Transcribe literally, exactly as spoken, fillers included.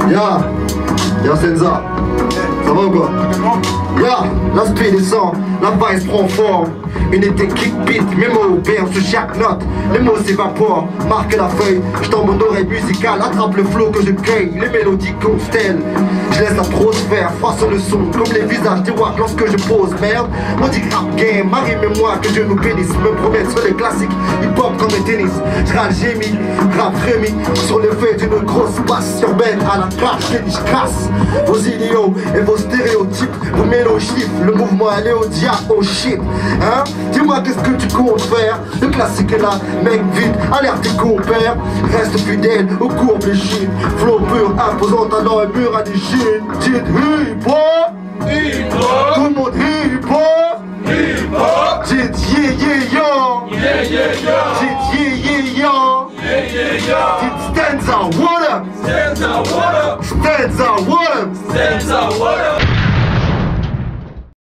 Ya, ya Senza, ça va ou quoi? Ya, l'aspect descend, la vibe prend forme. Unité kick beat, mes mots obéissent sur chaque note. Les mots s'évaporent, marque la feuille. Je tombe mon oreille musicale, attrape le flow que je cueille. Les mélodies constellent, je laisse la trosphère façonne le son, comme les visages des wack lorsque je pose. Merde, on dit rap game, Marie et moi que Dieu nous bénisse. Me promets sur les classiques, hip-hop comme le tennis. Je râle gémis, rap frémis, sur les faits d'une grosse basse urbaine à la crash, que je casse vos idiots et vos stéréotypes, vos mélogifs, le mouvement allé au diable, au shit. Hein? Dis-moi qu'est-ce que tu comptes faire? Le classique est là, mec vite, alerte tes compères. Reste fidèle au courbes les chines. Flow pur, imposant talent et mur à des chines. Dites hip-hop, Hip-hop, tout le monde hip-hop, hip-hop, dites yeah yeah yo, yeah yeah yeah, dites yeah yeah yo, yeah yeah yeah, dites stanza what up, stand up, what up, stanza what up. stand